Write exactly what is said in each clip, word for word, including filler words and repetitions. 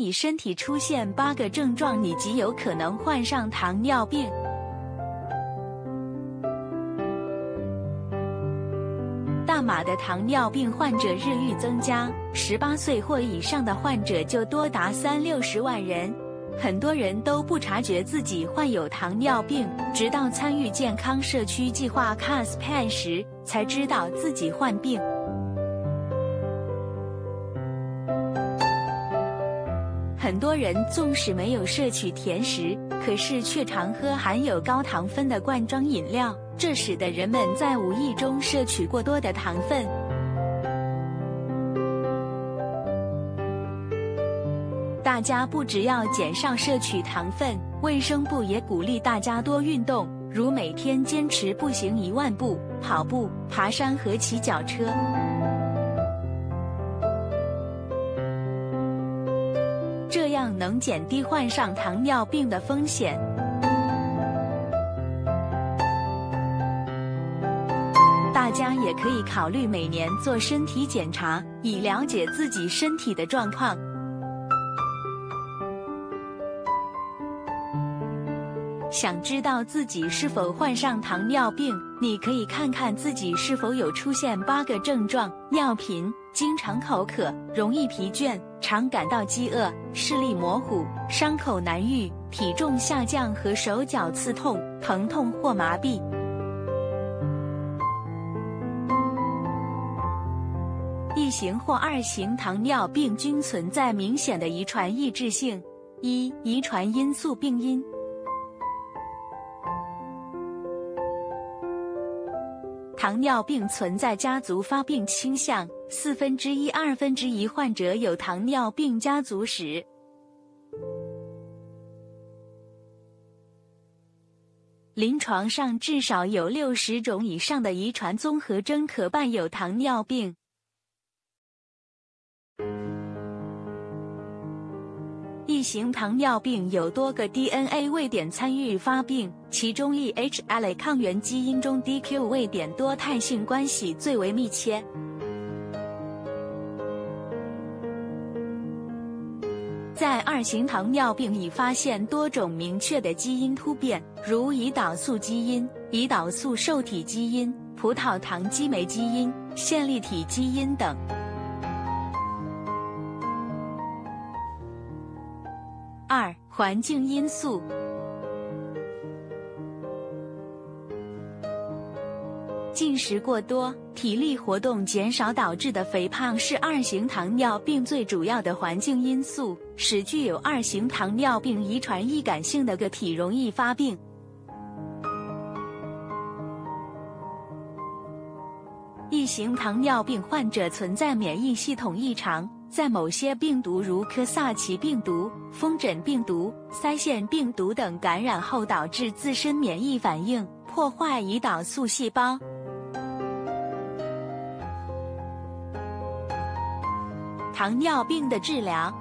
你身体出现八个症状，你极有可能患上糖尿病。大马的糖尿病患者日益增加，十八岁或以上的患者就多达三六十万人。很多人都不察觉自己患有糖尿病，直到参与健康社区计划 C A S P A N 时，才知道自己患病。很多人纵使没有摄取甜食，可是却常喝含有高糖分的罐装饮料，这使得人们在无意中摄取过多的糖分。大家不只要减少摄取糖分，卫生部也鼓励大家多运动，如每天坚持步行一万步、跑步、爬山和骑脚车。这样能减低患上糖尿病的风险。大家也可以考虑每年做身体检查，以了解自己身体的状况。想知道自己是否患上糖尿病，你可以看看自己是否有出现八个症状：尿频、经常口渴、容易疲倦、常感到饥饿、视力模糊、伤口难愈、体重下降和手脚刺痛、疼痛或麻痹。一型或二型糖尿病均存在明显的遗传抑制性。一、遗传因素病因。糖尿病存在家族发病倾向，四分之一、二分之一患者有糖尿病家族史。临床上至少有六十种以上的遗传综合征可伴有糖尿病。一型糖尿病有多个 D N A 位点参与发病，其中 E H L 抗原基因中 D Q 位点多态性关系最为密切。在二型糖尿病已发现多种明确的基因突变，如胰岛素基因、胰岛素受体基因、葡萄糖激酶基因、线粒体基因等。二、环境因素。进食过多、体力活动减少导致的肥胖是二型糖尿病最主要的环境因素，使具有二型糖尿病遗传易感性的个体容易发病。一型糖尿病患者存在免疫系统异常，在某些病毒如科萨奇病毒、风疹病毒、腮腺病毒等感染后导致自身免疫反应，破坏胰岛素细胞。糖尿病的治疗。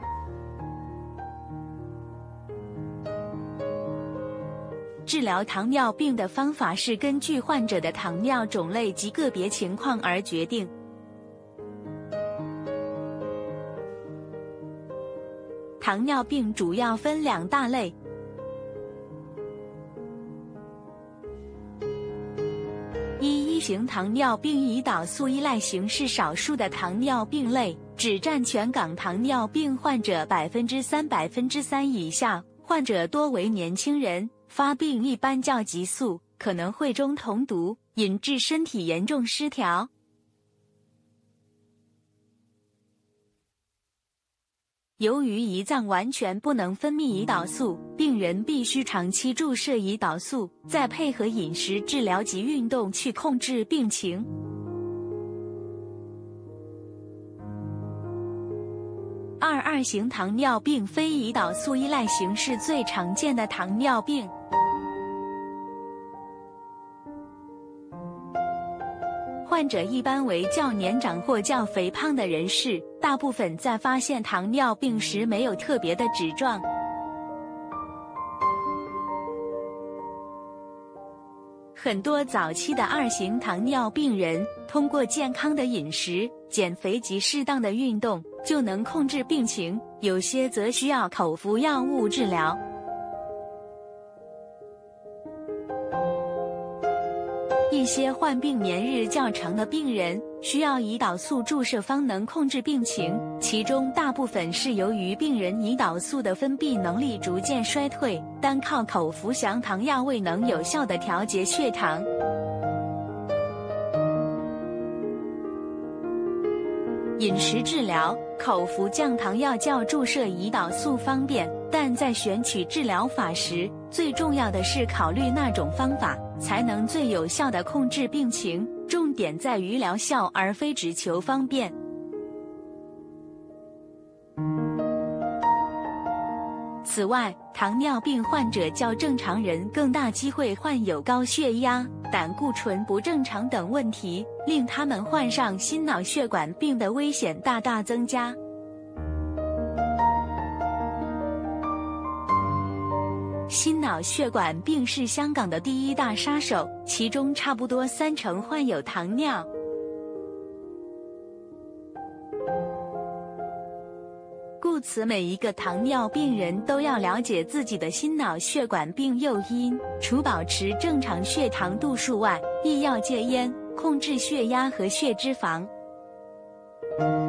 治疗糖尿病的方法是根据患者的糖尿种类及个别情况而决定。糖尿病主要分两大类。一、一型糖尿病胰岛素依赖型是少数的糖尿病类，只占全港糖尿病患者百分之三、百分之三以下，患者多为年轻人，发病一般较急速，可能会中酮毒，引致身体严重失调。由于胰脏完全不能分泌胰岛素，病人必须长期注射胰岛素，再配合饮食治疗及运动去控制病情。二、二型糖尿病非胰岛素依赖型是最常见的糖尿病。患者一般为较年长或较肥胖的人士，大部分在发现糖尿病时没有特别的指状。很多早期的二型糖尿病人通过健康的饮食、 减肥及适当的运动就能控制病情，有些则需要口服药物治疗。一些患病年日较长的病人需要胰岛素注射方能控制病情，其中大部分是由于病人胰岛素的分泌能力逐渐衰退，单靠口服降糖药未能有效地调节血糖。饮食治疗，口服降糖药较注射胰岛素方便，但在选取治疗法时，最重要的是考虑那种方法才能最有效地控制病情，重点在于疗效而非只求方便。此外，糖尿病患者较正常人更大机会患有高血压、胆固醇不正常等问题，令他们患上心脑血管病的危险大大增加。心脑血管病是香港的第一大杀手，其中差不多三成患有糖尿。故此，每一个糖尿病人都要了解自己的心脑血管病诱因，除保持正常血糖度数外，亦要戒烟，控制血压和血脂肪。